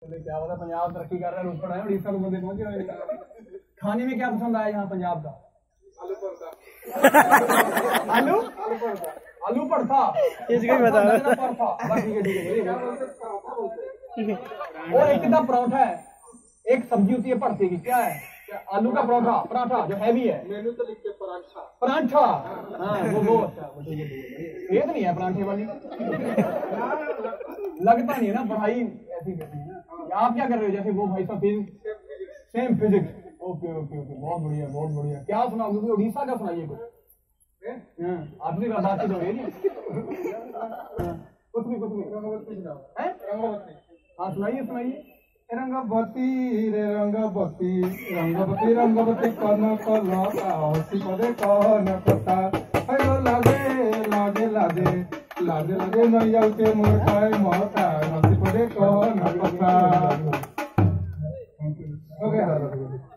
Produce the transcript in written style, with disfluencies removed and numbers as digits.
क्या पता पंजाब तरक्की कर रहा है, रोपड़ है, उड़ीसा को बंदे पहुंचे हुए। खाने में क्या पसंद आया यहाँ पंजाब का? आलू पड़ता। आलू पड़ता इसका ही बता रहा। और एक कितना पराठा है, एक सब्जी होती है पड़ते की, क्या है? आलू का पराठा, पराठा जो हैवी है। मेनू तो लिखते पराठा। पराठा, हाँ वो अच्छा, ये तो नहीं है पराठे वाली। लगता नहीं है ना, पढ़ाई ऐसी करनी है ना। आप क्या कर रहे हो? जैसे वो भाई साहब same physics. Okay okay okay, बहुत बढ़िया बहुत बढ़िया। क्या सुनाओगे? उड़ीसा का सुनाइए कुछ। आपने बातचीत हो रही है कुछ भी हाँ सुनाइए सुनाइए। रंगवती रे रंगवती रंगवती रंगवती कन कलता हसी पदे कन कथा हेलो लागे लागे लागे लागे लागे नैया के मोरकाय मोरका हसी पदे कन कथा। ओके